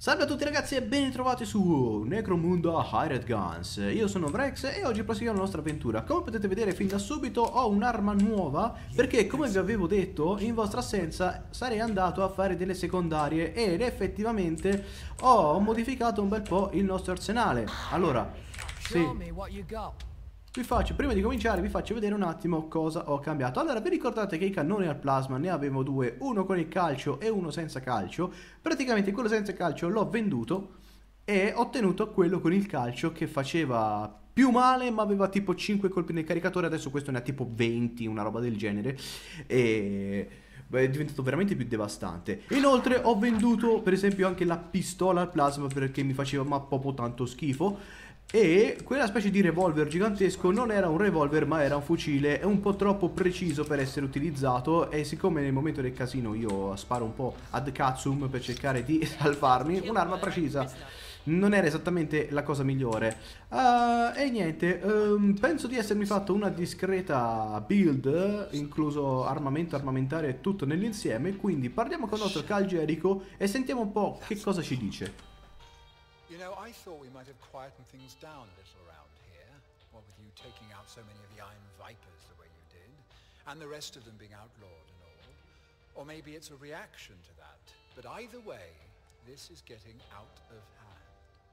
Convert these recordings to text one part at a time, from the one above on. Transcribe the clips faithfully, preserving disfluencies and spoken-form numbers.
Salve a tutti ragazzi e ben ritrovati su Necromunda Hired Guns. Io sono Vrex e oggi proseguiamo la nostra avventura. Come potete vedere fin da subito ho un'arma nuova, perché come vi avevo detto in vostra assenza sarei andato a fare delle secondarie ed effettivamente ho modificato un bel po' il nostro arsenale. Allora, sì, vi faccio, prima di cominciare vi faccio vedere un attimo cosa ho cambiato. Allora, vi ricordate che i cannoni al plasma ne avevo due, uno con il calcio e uno senza calcio. Praticamente quello senza calcio l'ho venduto e ho ottenuto quello con il calcio che faceva più male ma aveva tipo cinque colpi nel caricatore. Adesso questo ne ha tipo venti, una roba del genere, e beh, è diventato veramente più devastante. Inoltre ho venduto per esempio anche la pistola al plasma perché mi faceva ma proprio tanto schifo. E quella specie di revolver gigantesco non era un revolver ma era un fucile, è un po' troppo preciso per essere utilizzato. E siccome nel momento del casino io sparo un po' ad cazzum per cercare di salvarmi, un'arma precisa non era esattamente la cosa migliore. uh, E niente, um, penso di essermi fatto una discreta build, incluso armamento, armamentario e tutto nell'insieme. Quindi parliamo con il nostro Khal Jericho e sentiamo un po' che cosa ci dice. You know, I thought we might have quietened things down a little around here, what with you taking out so many of the Iron Vipers the way you did, and the rest of them being outlawed and all. Or maybe it's a reaction to that. But either way, this is getting out of hand.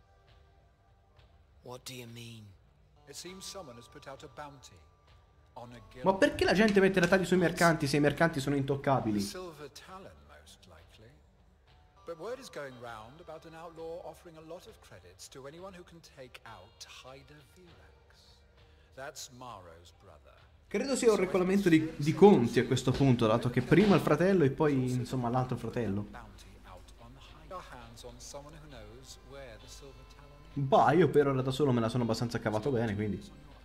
What do you mean? It seems someone has put out a bounty on a guild. Ma perché la gente mette la taglia sui mercanti se i mercanti sono intoccabili? Silver Talon, most likely. But word is going round about an outlaw offering a lot of credits to anyone who can take out Hyder Virax. That's Maro's brother. Credo sia un regolamento di, di conti a questo punto, dato che prima il fratello e poi insomma l'altro fratello. Bah, io per ora da solo me la sono abbastanza cavato bene, quindi.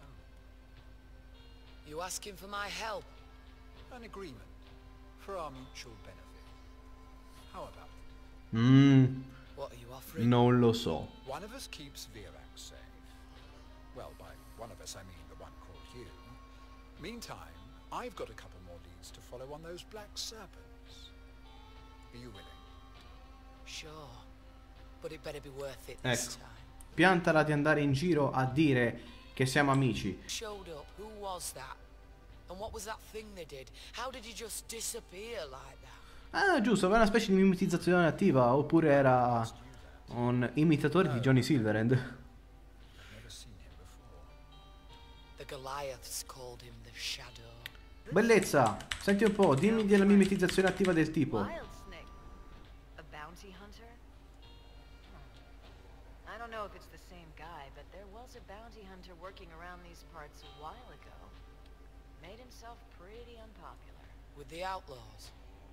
You asking for my help? An agreement for our mutual benefit. How about it? Mmm, What are you offering? non lo so. One of us keeps Virax safe. Well, by one of us I mean the one called you. Meantime, I've got a couple more leads to follow on those black serpents. Are you willing? Sure. But it better be worth it this Ecco, time. piantala di andare in giro a dire che siamo amici. Showed up. Who was that? And what was that thing they did? How did he just disappear like that? Ah, giusto, aveva una specie di mimetizzazione attiva, oppure era un imitatore di Johnny Silverhand. Never seen him before. The Goliaths called him the Shadow. Bellezza, senti un po', dimmi della mimetizzazione attiva del tipo. Wild Snake. A bounty hunter? Hmm. I don't know if it's the same guy, but there was a bounty hunter working around these parts a while ago. Made himself pretty unpopular. With the outlaws.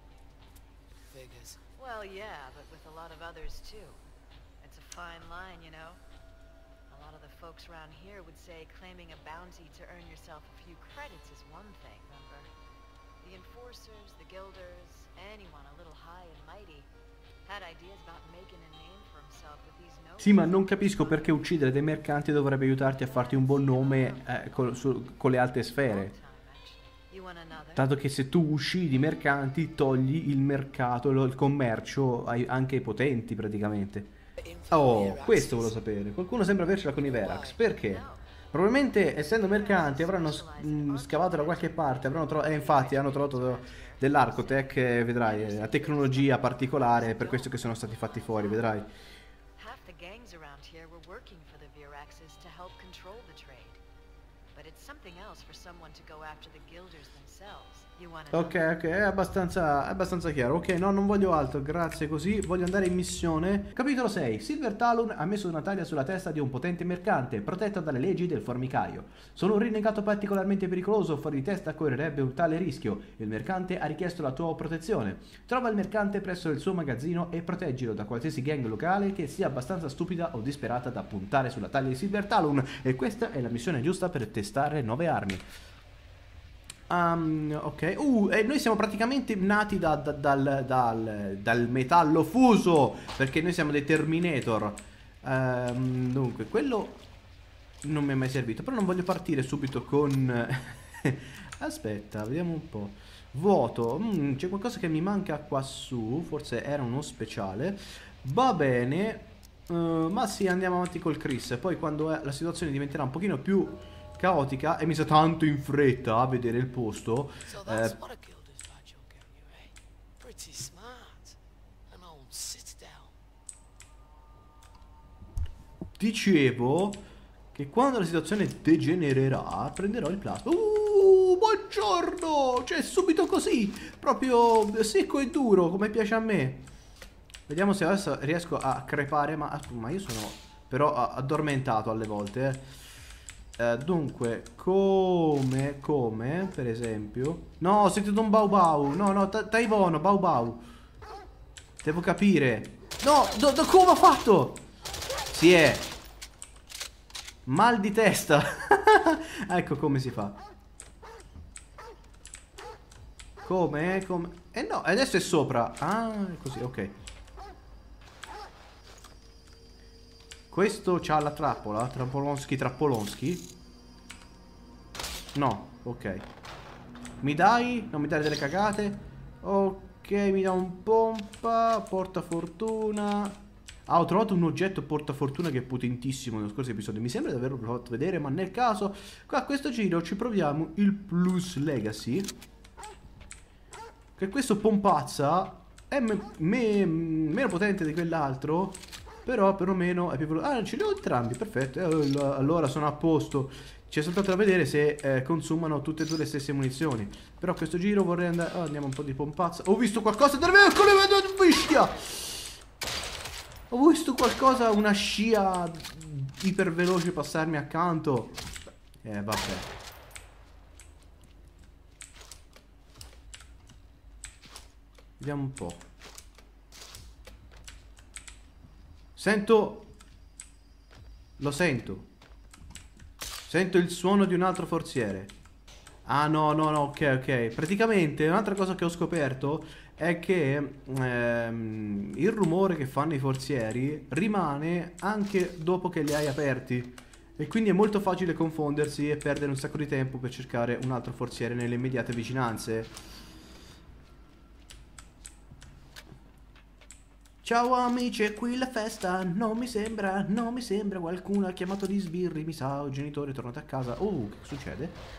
Figures. Well, yeah, but with a lot of others too. It's a fine line, you know? A lot of the folks around here would say claiming a bounty to earn yourself a few credits is one thing, remember? The enforcers, the guilders, anyone a little high and mighty had ideas about making a name for himself with these nobles. Sì, ma non capisco perché uccidere dei mercanti dovrebbe aiutarti a farti un buon nome eh, con, su- con le alte sfere. You want another? Dato che se tu uccidi i mercanti togli il mercato, lo- il commercio ai- anche ai potenti praticamente. Oh, questo volevo sapere. Qualcuno sembra avercela con i Verax. Perché? Probabilmente essendo mercanti avranno s- mh, scavato da qualche parte, avranno trovato, eh, infatti hanno trovato dell'Arcotech, eh, vedrai, eh, la tecnologia particolare, per questo che sono stati fatti fuori, vedrai. Half the gangs around here were working for the Viraxes to help control the trade. But it's something else for someone to go after the guilders themselves. You want to Ok, ok, è abbastanza, è abbastanza chiaro. Ok, no, non voglio altro, grazie così. Voglio andare in missione. Capitolo sei. Silver Talon ha messo una taglia sulla testa di un potente mercante, protetto dalle leggi del formicaio. Sono un rinnegato particolarmente pericoloso, fuori di testa correrebbe un tale rischio. Il mercante ha richiesto la tua protezione. Trova il mercante presso il suo magazzino e proteggilo da qualsiasi gang locale che sia abbastanza stupida o disperata da puntare sulla taglia di Silver Talon. E questa è la missione giusta per testare nuove armi. Um, ok, uh, e noi siamo praticamente nati da, da, dal, dal, dal metallo fuso, perché noi siamo dei Terminator. Um, dunque, quello non mi è mai servito, però non voglio partire subito con... Aspetta, vediamo un po'. Vuoto, mm, c'è qualcosa che mi manca qua su, forse era uno speciale. Va bene. Uh, ma sì, andiamo avanti col Chris. Poi quando la situazione diventerà un pochino più caotica e mi sa tanto in fretta a vedere il posto, eh, dicevo che quando la situazione degenererà prenderò il plasma. Uh, buongiorno! Cioè subito così, proprio secco e duro come piace a me. Vediamo se adesso riesco a crepare. Ma, ma io sono però addormentato alle volte eh. Eh, dunque come come per esempio. No, ho sentito un bau bau. No no, stai buono bau bau. Devo capire. No, do, do, come ho fatto? Si è mal di testa. Ecco come si fa. Come? Come? Eh no, adesso è sopra. Ah, è così, ok. Questo c'ha la trappola. Trappolonsky, trappolonsky. No, ok. Mi dai? Non mi dai delle cagate? Ok, mi dà un pompa. Portafortuna. Ah, ho trovato un oggetto portafortuna che è potentissimo nello scorso episodio. Mi sembra di averlo fatto vedere, ma nel caso qua a questo giro ci proviamo il Plus Legacy, che questo pompazza è me me meno potente di quell'altro, però perlomeno è più veloce. Ah, ce li ho entrambi, perfetto. Eh, allora sono a posto. C'è soltanto da vedere se eh, consumano tutte e due le stesse munizioni. Però a questo giro vorrei andare... Oh, andiamo un po' di pompazza. Ho visto qualcosa da me, eccolo, vedo bestia! Ho visto qualcosa, una scia iper veloce passarmi accanto. Eh, vabbè. Vediamo un po'. Sento. Lo sento. Sento il suono di un altro forziere. Ah no, no, no, ok, ok. Praticamente un'altra cosa che ho scoperto è che ehm, il rumore che fanno i forzieri rimane anche dopo che li hai aperti, e quindi è molto facile confondersi e perdere un sacco di tempo per cercare un altro forziere nelle immediate vicinanze. Ciao amici, è qui la festa. Non mi sembra, non mi sembra. Qualcuno ha chiamato gli sbirri, mi sa. Il genitore è tornato a casa. Oh, che succede?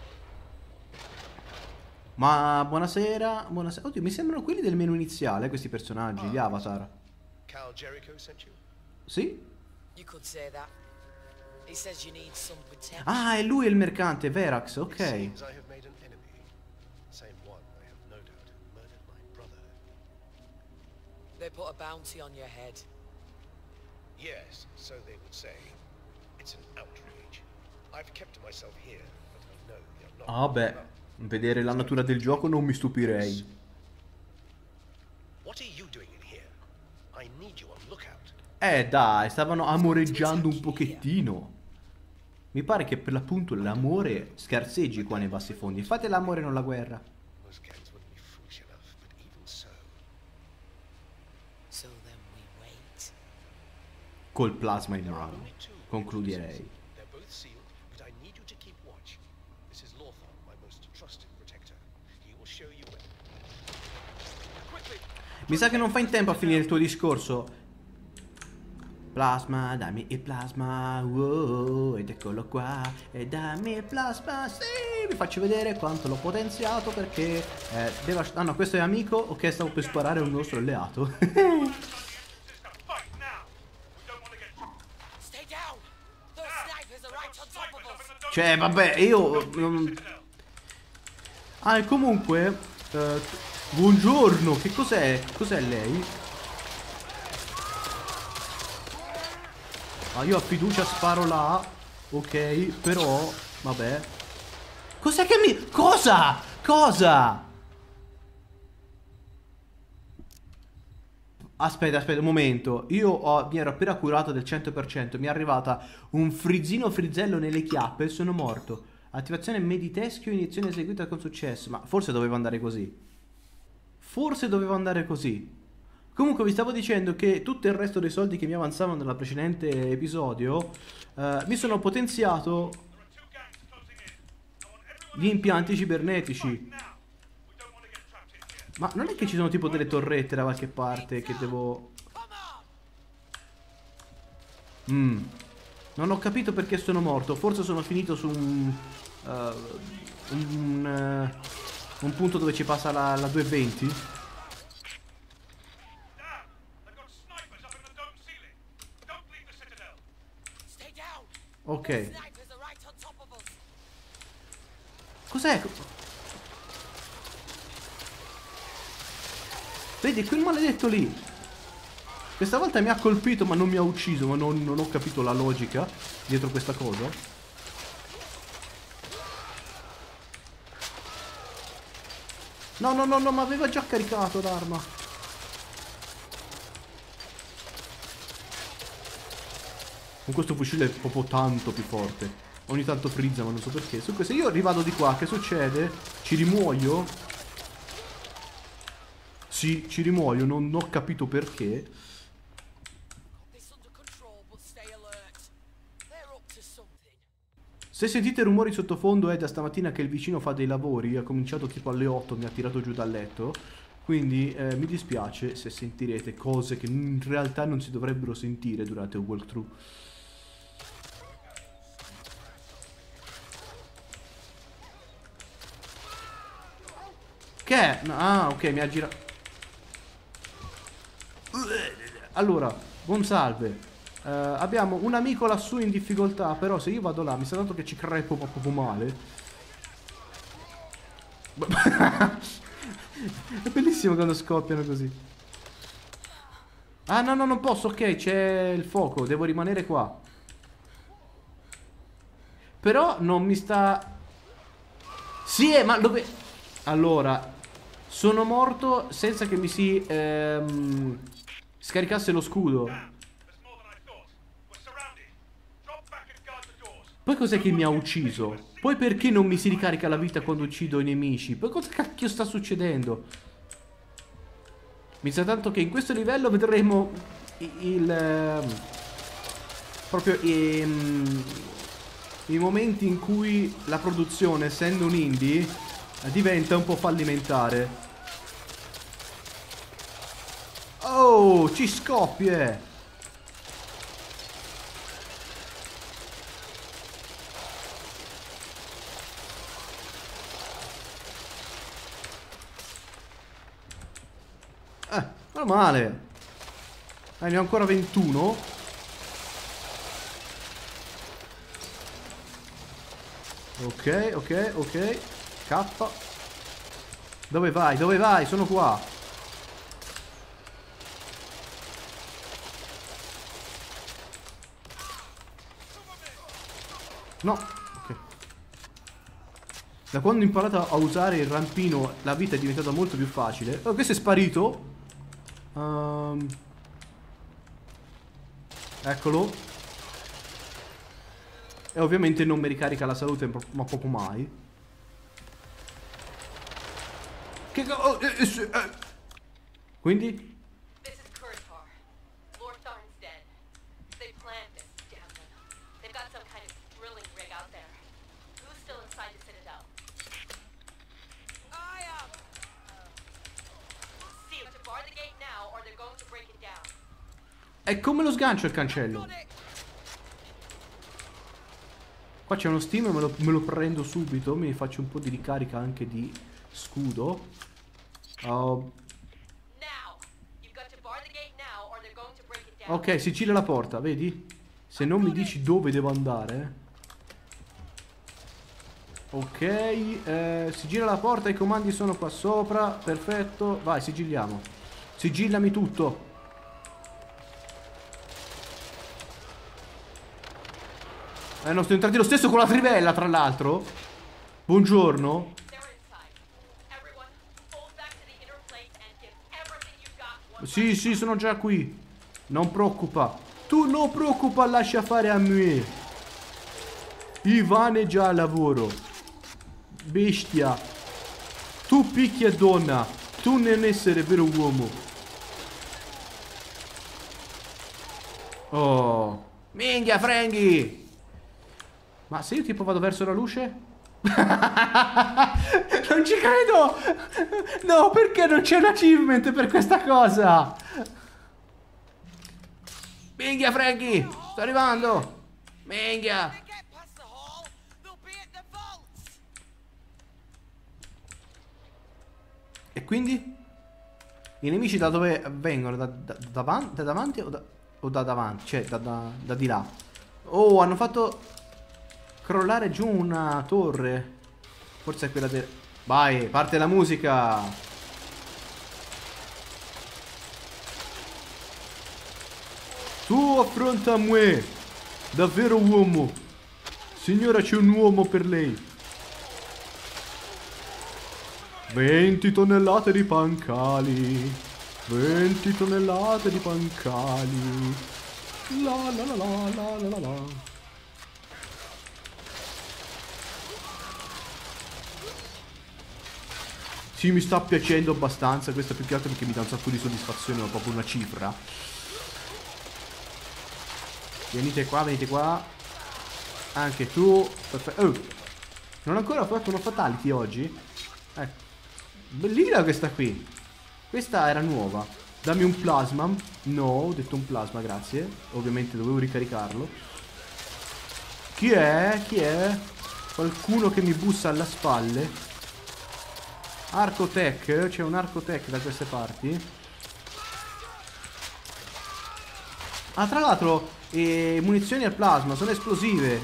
Ma buonasera, buonasera. Oddio, mi sembrano quelli del menu iniziale, questi personaggi, gli avatar. Cal Jericho sent you? Sì? You could say that. He says you need some protection. Ah, è lui il mercante, Verax, ok. It seems I have made an enemy. Same one, I have no doubt, murdered my brother. They put a bounty on your head. Yes, so they would say. It's an outrage. I've kept to myself here, but I know you're not. Ah, beh. Vedere la natura del gioco non mi stupirei. What are you doing in here? I need you on lookout. Eh dai, stavano amoreggiando un pochettino. Mi pare che per l'appunto l'amore scarseggi qua nei bassi fondi. Fate l'amore non la guerra. Most gangs wouldn't be foolish enough, but even so. So then we wait. Col plasma in mano, concluderei. They're both sealed, but I need you to keep watch. This is Lawthorn, my most trusted protector. He will show you where. Quickly! Mi sa che non fai in tempo a finire il tuo discorso. Plasma, dammi il plasma, wow, ed eccolo qua, e dammi il plasma, sì, vi faccio vedere quanto l'ho potenziato perché eh, deve... Ah no, questo è amico, ok, stavo per sparare a un nostro alleato. Cioè, vabbè, io... Um... Ah, e comunque... Uh, buongiorno, che cos'è? Cos'è lei? Ah, io a fiducia sparo là. Ok, però... Vabbè. Cos'è che mi... Cosa? Cosa? Aspetta, aspetta, un momento. Io ho, mi ero appena curato del cento per cento. Mi è arrivata un frizzino frizzello nelle chiappe e sono morto. Attivazione mediteschio, iniezione eseguita con successo. Ma forse dovevo andare così. Forse dovevo andare così. Comunque vi stavo dicendo che tutto il resto dei soldi che mi avanzavano nel precedente episodio eh, mi sono potenziato gli impianti cibernetici. Ma non è che ci sono tipo delle torrette da qualche parte che devo... Mm. Non ho capito perché sono morto. Forse sono finito su un... Uh, un, uh, un punto dove ci passa la, la duecentoventi. Ok. Cos'è? Vedi, quel maledetto lì. Questa volta mi ha colpito ma non mi ha ucciso. Ma non, non ho capito la logica dietro questa cosa. No, no, no, no, ma aveva già caricato l'arma. Con questo fucile è proprio tanto più forte. Ogni tanto frizza, ma non so perché. Se io rivado di qua, che succede? Ci rimuoio? Sì, ci rimuoio, non ho capito perché. Se sentite rumori sottofondo è da stamattina che il vicino fa dei lavori. Ha cominciato tipo alle otto, mi ha tirato giù dal letto. Quindi eh, mi dispiace se sentirete cose che in realtà non si dovrebbero sentire durante un walkthrough. Che è? Ah, ok, mi ha girato. Allora, buon salve. Uh, abbiamo un amico lassù in difficoltà, però se io vado là mi sa tanto che ci crepo proprio male. È bellissimo quando scoppiano così. Ah no no non posso, ok, c'è il fuoco, devo rimanere qua. Però non mi sta... Sì, ma dove... Allora, sono morto senza che mi si ehm, scaricasse lo scudo. Poi cos'è che mi ha ucciso? Poi perché non mi si ricarica la vita quando uccido i nemici? Poi cosa cacchio sta succedendo? Mi sa tanto che in questo livello vedremo il... il proprio i, i momenti in cui la produzione, essendo un indie, diventa un po' fallimentare. Oh, ci scoppie! Eh, non male. Eh, ne ho ancora ventuno. Ok, ok, ok. K. Dove vai? Dove vai? Sono qua. No. Ok. Da quando ho imparato a usare il rampino la vita è diventata molto più facile. Oh, questo è sparito. Um, eccolo. E ovviamente non mi ricarica la salute, ma poco mai. Che oh, eh, eh, eh. Quindi? E come lo sgancio il cancello? Qua c'è uno steam, me lo, me lo prendo subito. Mi faccio un po' di ricarica anche di scudo. uh. Ok, sigilla la porta, vedi? Se non mi dici dove devo andare. Ok, eh, sigilla la porta, i comandi sono qua sopra. Perfetto, vai, sigilliamo. Sigillami tutto. Eh, non sto entrando lo stesso con la trivella, tra l'altro. Buongiorno. Sì, sì, sono già qui. Non preoccupa. Tu non preoccupa, lascia fare a me. Ivan è già al lavoro. Bestia. Tu picchia donna. Tu non essere vero uomo. Oh. Minchia, Franghi. Ma se io tipo vado verso la luce? Non ci credo! No, perché non c'è un achievement per questa cosa? Minchia, Frankie! Sto arrivando. Minchia. E quindi? I nemici da dove vengono? Da, da, da, davanti, da davanti o da, o da davanti? Cioè, da, da, da di là. Oh, hanno fatto crollare giù una torre. Forse è quella del... Vai, parte la musica. Tu affronta me. Davvero uomo. Signora, c'è un uomo per lei. venti tonnellate di pancali. venti tonnellate di pancali. La la la la la la la la. Sì, mi sta piacendo abbastanza. Questo più che altro perché mi dà un sacco di soddisfazione. Ho proprio una cifra. Venite qua, venite qua. Anche tu. Perfetto. Oh. Non ho ancora fatto una fatality oggi. Ecco. Bellina questa qui. Questa era nuova. Dammi un plasma. No, ho detto un plasma, grazie. Ovviamente dovevo ricaricarlo. Chi è? Chi è? Qualcuno che mi bussa alle spalle. Arcotech. C'è un Arcotech da queste parti. Ah, tra l'altro eh, munizioni al plasma sono esplosive.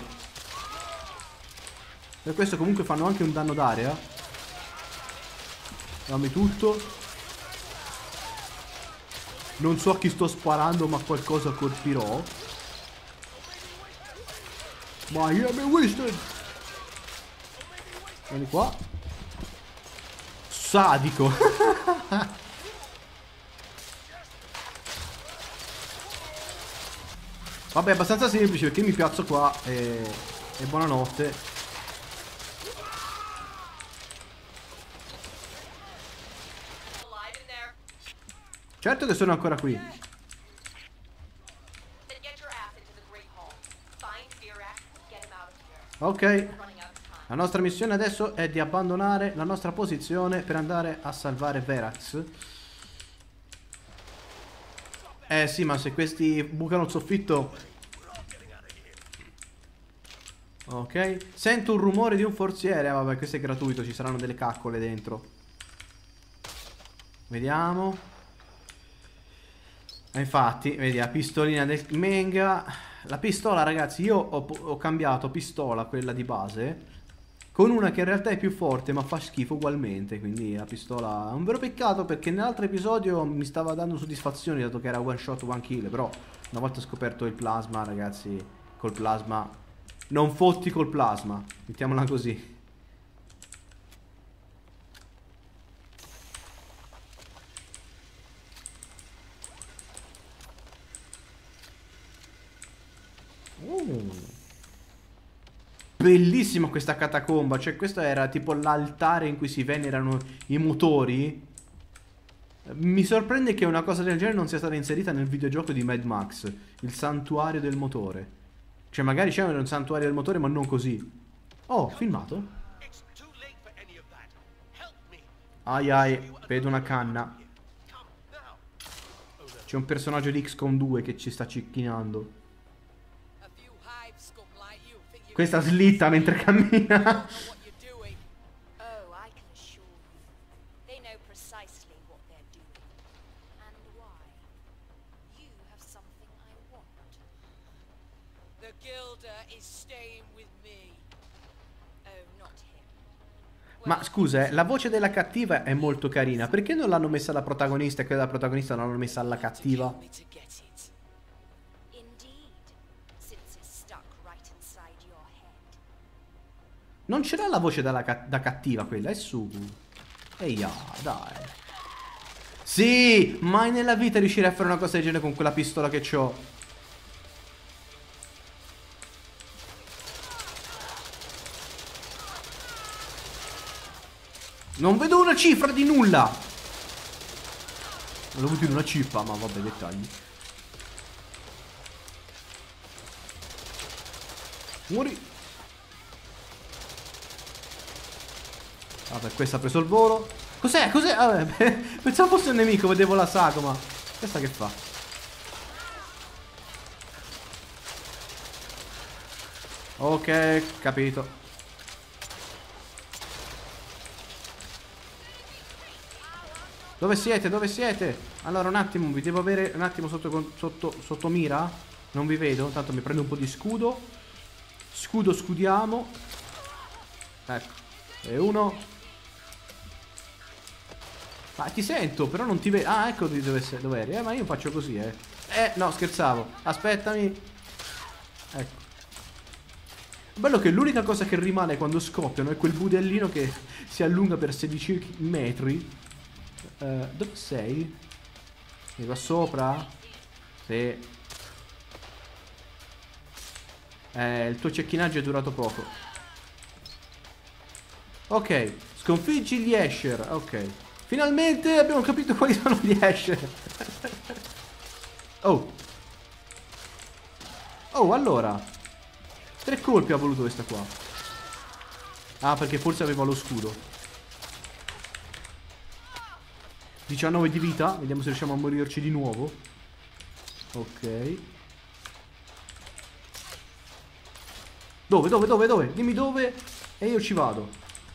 Per questo comunque fanno anche un danno d'area. Dammi tutto. Non so a chi sto sparando, ma qualcosa colpirò. Miami Winston. Vieni qua. Sadico. Vabbè, è abbastanza semplice perché mi piazzo qua e, e buonanotte. Certo che sono ancora qui. Ok. La nostra missione adesso è di abbandonare la nostra posizione per andare a salvare Verax. Eh sì, ma se questi bucano il soffitto... Ok. Sento un rumore di un forziere. Ah, vabbè, questo è gratuito, ci saranno delle caccole dentro. Vediamo. E infatti, vedi, la pistolina del Menga. La pistola, ragazzi, io ho, ho cambiato pistola, quella di base, con una che in realtà è più forte ma fa schifo ugualmente. Quindi la pistola è un vero peccato, perché nell'altro episodio mi stava dando soddisfazioni dato che era one shot one kill. Però una volta scoperto il plasma, ragazzi, col plasma non fotti col plasma, mettiamola così. uh. Bellissima questa catacomba. Cioè questo era tipo l'altare in cui si venerano i motori. Mi sorprende che una cosa del genere non sia stata inserita nel videogioco di Mad Max, il santuario del motore. Cioè magari c'è un santuario del motore ma non così. Oh, filmato. Ai ai, vedo una canna. C'è un personaggio di X COM due che ci sta cicchinando. Questa slitta mentre cammina. Ma scusa, eh, la voce della cattiva è molto carina. Perché non l'hanno messa alla protagonista e quella della protagonista non l'hanno messa alla cattiva? Non c'era la voce dalla ca da cattiva quella, è su. Eia, dai. Sì, mai nella vita riuscirei a fare una cosa del genere con quella pistola che ho. Non vedo una cifra di nulla. Volevo dire una cippa, ma vabbè, dettagli. Muori. Vabbè, questa ha preso il volo. Cos'è? Cos'è? Vabbè, pensavo fosse un nemico, vedevo la sagoma. Questa che fa? Ok, capito. Dove siete? Dove siete? Allora un attimo, vi devo avere un attimo sotto, sotto, sotto mira. Non vi vedo, intanto mi prendo un po' di scudo. Scudo, scudiamo. Ecco. E uno. Ma ti sento, però non ti vedo. Ah, ecco dove, dove eri. Eh, ma io faccio così, eh. Eh, no, scherzavo. Aspettami. Ecco. Bello che l'unica cosa che rimane quando scoppiano è quel budellino che si allunga per sedici metri. Uh, dove sei? Mi va sopra? Sì. Eh, il tuo cecchinaggio è durato poco. Ok, sconfiggi gli Escher. Ok. Finalmente abbiamo capito quali sono gli Escher. Oh. Oh, allora. Tre colpi ha voluto questa qua. Ah, perché forse aveva lo scudo. diciannove di vita. Vediamo se riusciamo a morirci di nuovo. Ok. Dove, dove, dove, dove? Dimmi dove e io ci vado.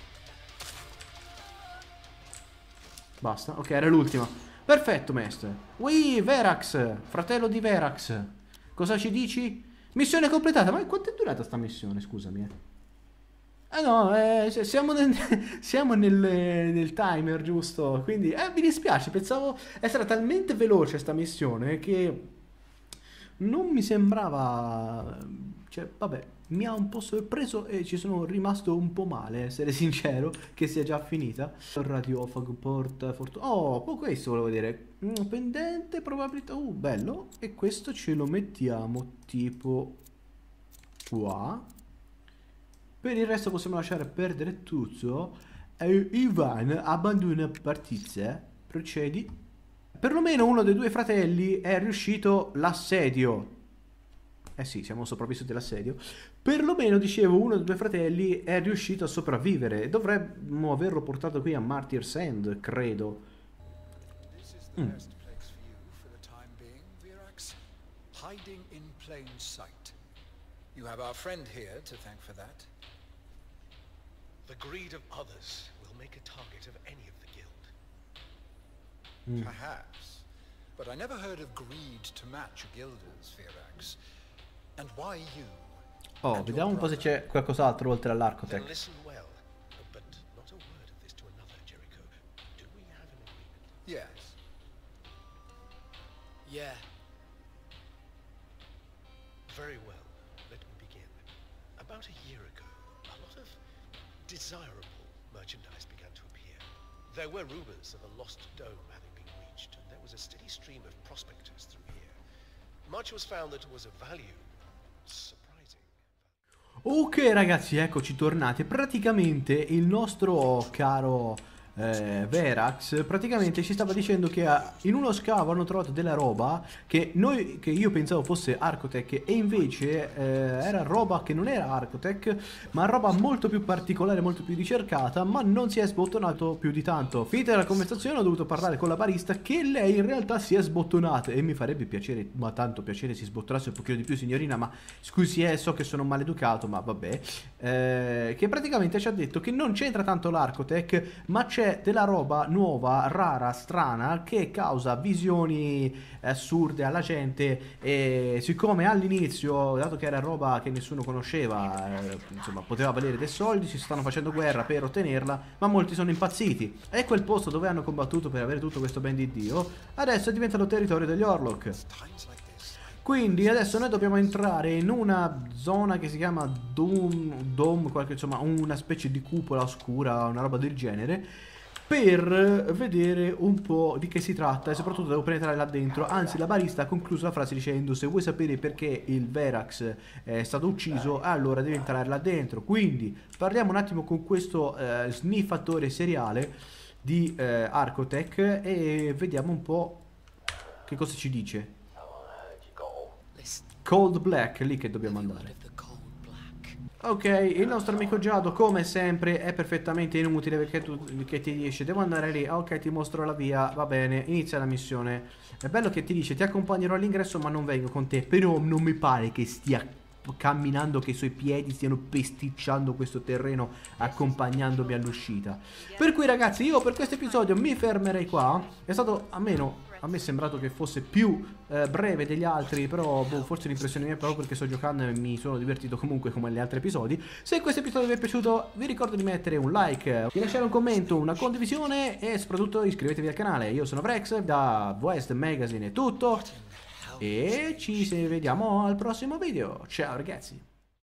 Basta. Ok, era l'ultima. Perfetto, mestre. Ui, Verax. Fratello di Verax. Cosa ci dici? Missione completata. Ma quanto è durata sta missione? Scusami. Eh. Ah no, eh, siamo, nel, siamo nel, nel timer, giusto? Quindi, eh, mi dispiace, pensavo essere talmente veloce sta missione che non mi sembrava... Cioè, vabbè, mi ha un po' sorpreso e ci sono rimasto un po' male, essere sincero, che sia già finita. Radiofag, porta, fortuna... Oh, questo volevo vedere. Mm, pendente, probabilità... Uh, bello. E questo ce lo mettiamo tipo qua. Per il resto possiamo lasciare perdere tutto. eh, Ivan abbandona partita. Procedi. Perlomeno uno dei due fratelli è riuscito l'assedio. Eh sì, siamo sopravvissuti all'assedio. Perlomeno, dicevo, uno dei due fratelli è riuscito a sopravvivere. Dovremmo averlo portato qui a Martyr's End, credo. Mm. Hiding in plain sight. You have our friend here to thank for that. The greed of others will make a target of any of the guild. Mm. Perhaps. But I never heard of greed to match a guilder's, Virax. And why you? Oh, vediamo un po' se c'è qualcos'altro oltre all'Arcotech. Then listen well, but not a word of this to another, Jericho. Do we have an agreement? Yes. Yeah. Very well. Let me begin. About a year ago, a lot of desirable merchandise began to appear. There were rumors of a lost dome having been reached, and there was a steady stream of prospectors through here. Much was found that was of value. Surprising. Ok ragazzi, eccoci tornati. Praticamente il nostro caro eh, Verax praticamente ci stava dicendo che in uno scavo hanno trovato della roba che noi che io pensavo fosse Arcotech e invece eh, era roba che non era Arcotech, ma roba molto più particolare, molto più ricercata, ma non si è sbottonato più di tanto. Finita la conversazione ho dovuto parlare con la barista che lei in realtà si è sbottonata e mi farebbe piacere, ma tanto piacere si sbottonasse un pochino di più, signorina, ma scusi, eh, so che sono maleducato, ma vabbè, eh, che praticamente ci ha detto che non c'entra tanto l'Arcotech, ma c'è della roba nuova, rara, strana, che causa visioni assurde alla gente. E siccome all'inizio, dato che era roba che nessuno conosceva, eh, insomma poteva valere dei soldi, si stanno facendo guerra per ottenerla, ma molti sono impazziti. E quel posto dove hanno combattuto per avere tutto questo ben di Dio adesso è diventato territorio degli Orlok. Quindi adesso noi dobbiamo entrare in una zona che si chiama Dome, Dome qualche, insomma una specie di cupola oscura, una roba del genere, per vedere un po' di che si tratta e soprattutto devo penetrare là dentro. Anzi, la barista ha concluso la frase dicendo: se vuoi sapere perché il Verax è stato ucciso, allora devi entrare là dentro. Quindi parliamo un attimo con questo eh, sniffatore seriale di eh, Arcotech e vediamo un po' che cosa ci dice. Cold Black, lì che dobbiamo andare. Ok, il nostro amico Giado come sempre è perfettamente inutile perché tu che ti dice devo andare lì. Ok, ti mostro la via, va bene, inizia la missione. È bello che ti dice ti accompagnerò all'ingresso ma non vengo con te, però non mi pare che stia camminando che i suoi piedi stiano pesticciando questo terreno accompagnandomi all'uscita. Per cui ragazzi, io per questo episodio mi fermerei qua. È stato almeno a me è sembrato che fosse più eh, breve degli altri, però boh, forse l'impressione mia è proprio perché sto giocando e mi sono divertito comunque come negli altri episodi. Se questo episodio vi è piaciuto vi ricordo di mettere un like, di lasciare un commento, una condivisione e soprattutto iscrivetevi al canale. Io sono Vrex, da West Magazine è tutto e ci vediamo al prossimo video. Ciao ragazzi!